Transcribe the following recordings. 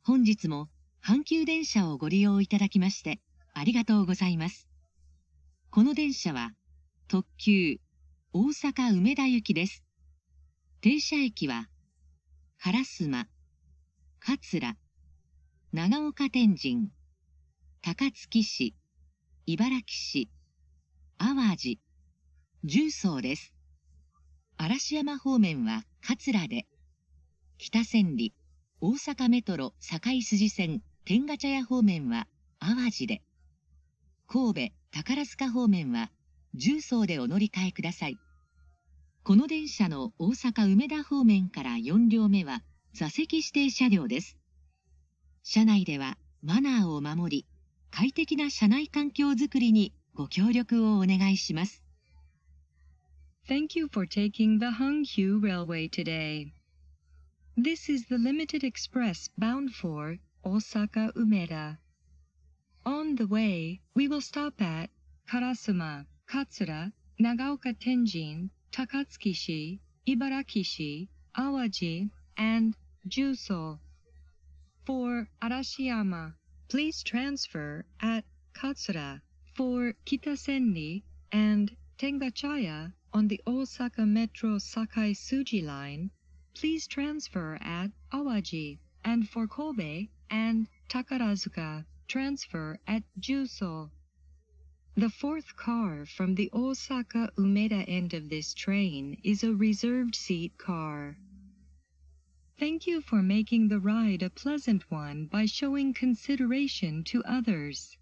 本日も阪急電車をご利用いただきましてありがとうございます。この電車は特急大阪梅田行きです。停車駅は烏丸、桂、長岡天神、高槻市、茨木市、淡路、十三です。嵐山方面は桂で、北千里、大阪メトロ堺筋線天下茶屋方面は淡路で、神戸宝塚方面は十三でお乗り換えください。この電車の大阪梅田方面から4両目は座席指定車両です。車内ではマナーを守り、快適な車内環境づくりにご協力をお願いします。 Thank you for taking the Hangyu Railway today. This is the limited express bound for Osaka Umeda. On the way, we will stop at Karasuma, Katsura, Nagaoka Tenjin, Takatsuki-shi, Ibaraki-shi, Awaji, and Juso. For Arashiyama, please transfer at Katsura. For Kitasenri and Tengachaya on the Osaka Metro Sakai Suji line, please transfer at Awaji. And for Kobe and Takarazuka, transfer at Juso. The fourth car from the Osaka Umeda end of this train is a reserved seat car. Thank you for making the ride a pleasant one by showing consideration to others.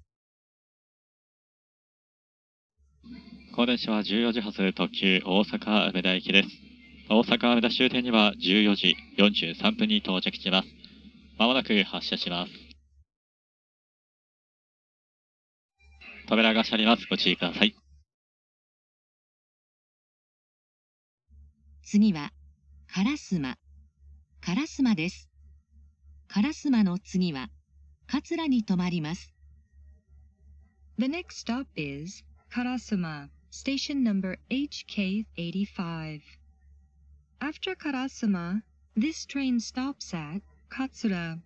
この電車は14時発特急大阪梅田行きです。大阪梅田終点には14時43分に到着します。まもなく発車します。扉が閉まります。ご注意ください。 次は烏丸です。烏丸の次は桂に停まります。 The next stop is Karasuma, station number HK85. After Karasuma, this train stops at Katsura.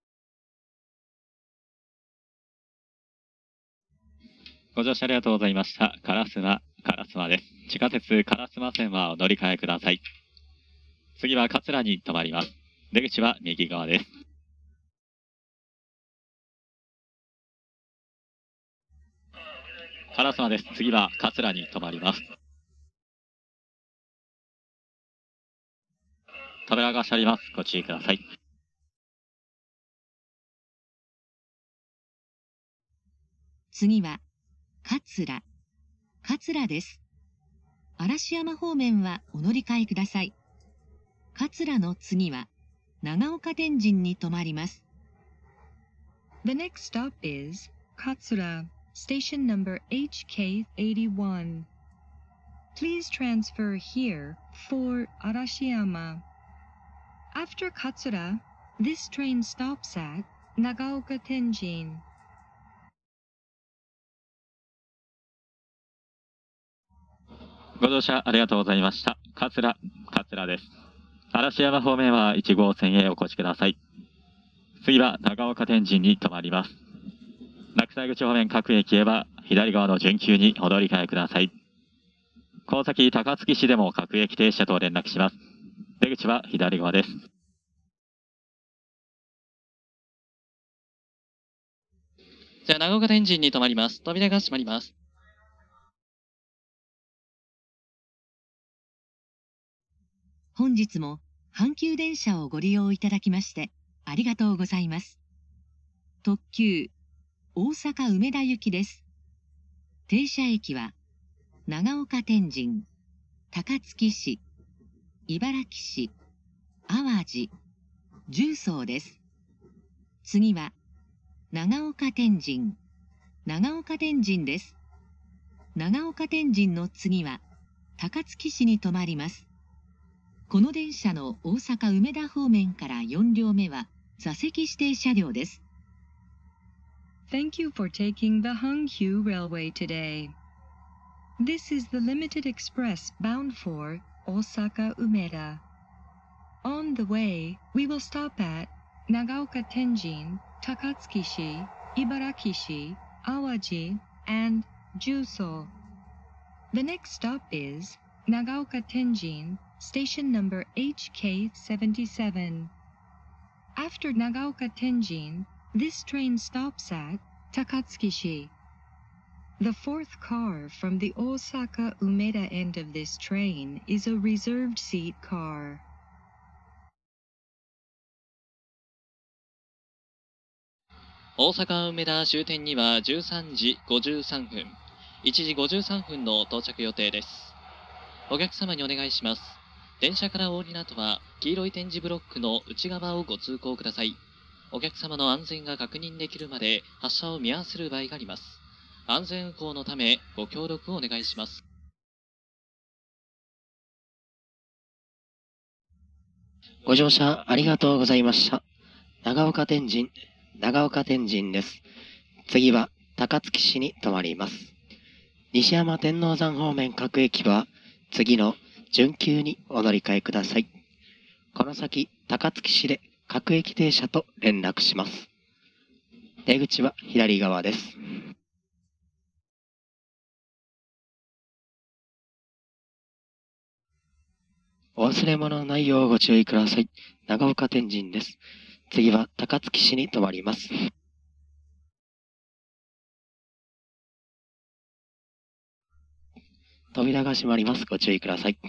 ご乗車ありがとうございました。烏丸です。地下鉄烏丸線はお乗り換えください。次は桂に停まります。出口は右側です。烏丸です。次は桂に停まります。扉が閉まります。ご注意ください。 次は桂です。嵐山方面はお乗り換えください。桂の次は長岡天神に停まります。 The next stop is Katsura, station number HK81. Please transfer here for Arashiyama. After Katsura, this train stops at Nagaoka Tenjin. ご乗車ありがとうございました。桂です。嵐山方面は1号線へお越しください。次は長岡天神に停まります。落西口方面各駅へは左側の準急にお乗り換えください。この先高槻市でも各駅停車と連絡します。出口は左側です。 じゃあ長岡天神に停まります。扉が閉まります。 本日も阪急電車をご利用いただきましてありがとうございます。特急大阪梅田行きです。停車駅は長岡天神、高槻市、茨木市、淡路、十三です。次は長岡天神です。長岡天神の次は高槻市に停まります。この電車の大阪梅田方面から4両目は座席指定車両です。 Thank you for taking the Hangyu Railway today. This is the limited express bound for Osaka Umeda. On the way, we will stop at Nagaoka Tenjin, Takatsuki-shi, Ibaraki-shi, Awaji, and Juso. The next stop is Nagaoka Tenjin, station number HK77. After Nagaoka Tenjin, this train stops at Takatsuki-shi. The fourth car from the Osaka Umeda end of this train is a reserved seat car. 大阪梅田終点には13時53分、1時53分の到着予定です。お客様にお願いします。電車からお降りの後は、黄色い点字ブロックの内側をご通行ください。お客様の安全が確認できるまで発車を見合わせる場合があります。安全運行のためご協力をお願いします。 ご乗車ありがとうございました。長岡天神です。次は高槻市に停まります。西山天王山方面各駅は次の準急にお乗り換えください。この先高槻市で各駅停車と連絡します。出口は左側です。お忘れ物のないようご注意ください。長岡天神です。次は高槻市に停まります。扉が閉まります。ご注意ください。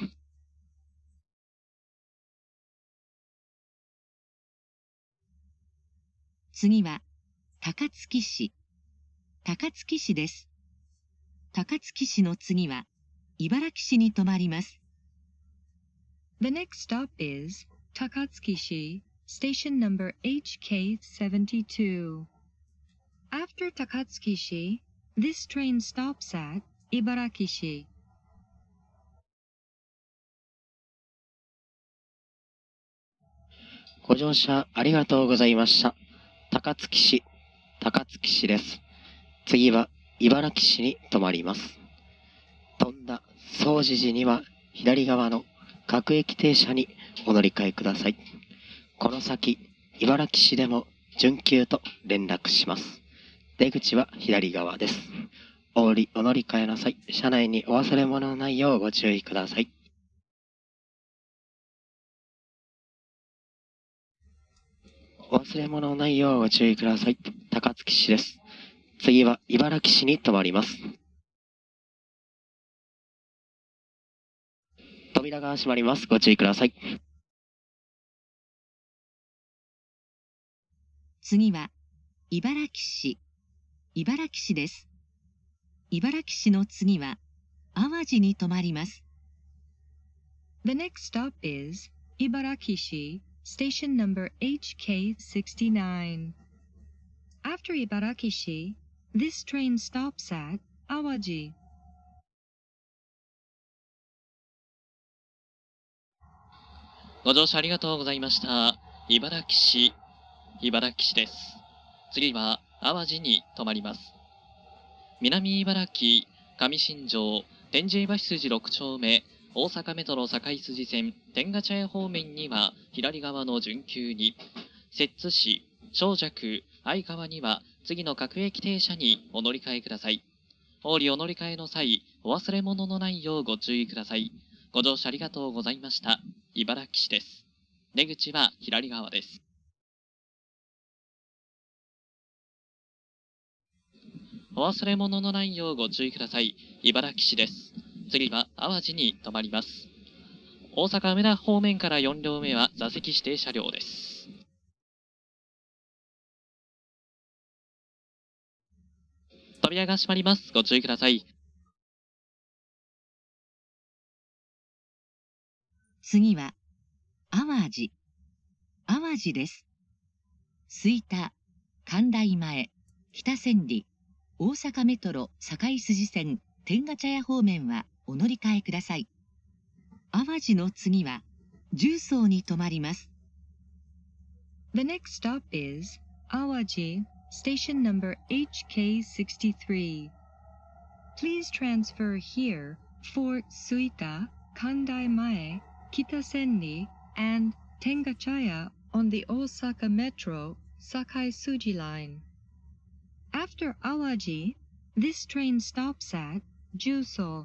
次は高槻市です。高槻市の次は茨城市に停まります。 The next stop is Takatsuki-shi, station number HK72. After Takatsuki-shi, this train stops at Ibaraki-shi. ご乗車ありがとうございました。高槻市です。次は茨城市に停まります。飛んだ総持寺には左側の各駅停車にお乗り換えください。この先、茨城市でも準急と連絡します。出口は左側です。お乗り換えの際、車内にお忘れ物のないようご注意ください。お忘れ物のないようご注意ください。高槻市です。次は茨城市に停まります。扉が閉まります。ご注意ください。 次は茨城市です。茨城市の次は淡路に停まります。 The next stop is Ibaraki-shi, station number HK69. After Ibaraki-shi, this train stops at Awaji. ご乗車ありがとうございました。茨城市です。次は淡路に停まります。南茨城、上新庄、天神橋筋6丁目、大阪メトロ堺筋線、天下茶屋方面には左側の準急に、摂津市、正尺、相川には次の各駅停車にお乗り換えください。お乗り換えの際、お忘れ物のないようご注意ください。ご乗車ありがとうございました。茨城市です。出口は左側です。お忘れ物のないようご注意ください。茨城市です。次は淡路に停まります。大阪梅田方面から4両目は座席指定車両です。扉が閉まります。ご注意ください。 次は淡路です。吹田、関大前、北千里、大阪メトロ堺筋線天下茶屋方面はお乗り換えください。淡路の次は十三に停まります。 The next stop is Awaji, station number HK63. Please transfer here for Suita, Kandai Mae, Kita Senri, and Tengachaya on the Osaka Metro Sakai Suji Line. After Awaji, this train stops at Juso.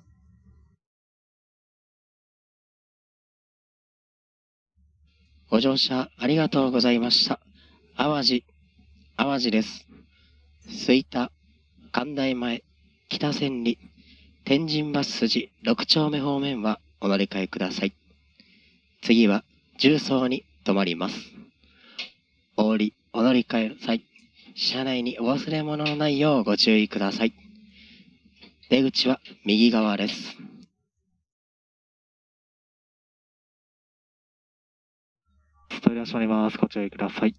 ご乗車ありがとうございました。淡路です。吹田、関内前、北千里、天神バス筋6丁目方面はお乗り換えください。次は重曹に停まります。お乗り換えの際、車内にお忘れ物のないようご注意ください。出口は右側です。 扉閉まります。ご注意ください。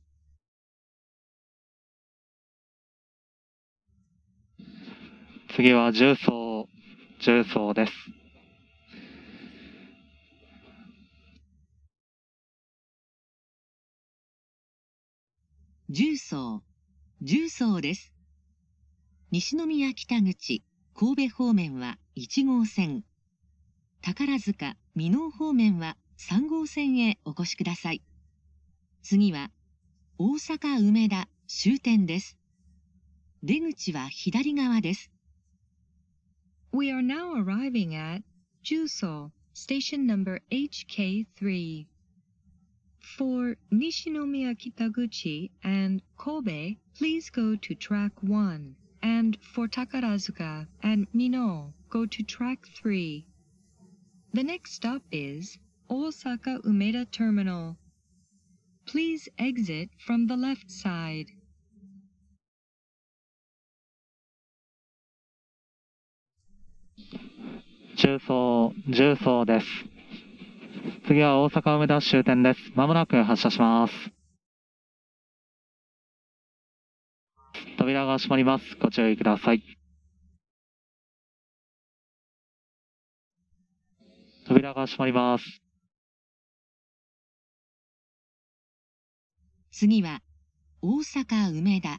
次は重曹です。 重曹です。西宮北口、神戸方面は1号線、宝塚、箕面方面は3号線へお越しください。次は大阪梅田終点です。出口は左側です。 We are now arriving at Juso, station number HK3. For Nishinomiya Kitaguchi and Kobe, please go to track 1. And for Takarazuka and Mino, go to track 3. The next stop is Osaka Umeda Terminal. Please exit from the left side. 重曹です。次は大阪梅田終点です。まもなく発車します。扉が閉まります。ご注意ください。扉が閉まります。 次は大阪梅田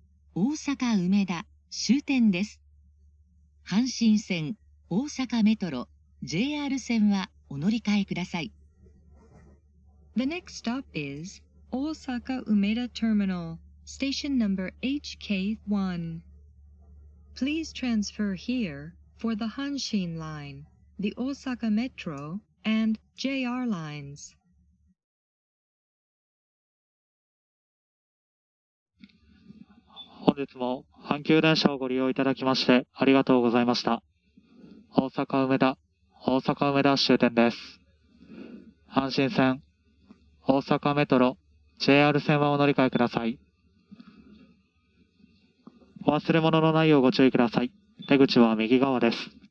終点です。阪神線、大阪メトロ、JR 線はお乗り換えください。 The next stop is Osaka Umeda Terminal, station number HK1. Please transfer here for the Hanshin Line, the Osaka Metro, and JR lines. 本日も阪急電車をご利用いただきましてありがとうございました。大阪梅田終点です。阪神線、大阪メトロ、JR 線はお乗り換えください。お忘れ物のないようご注意ください。出口は右側です。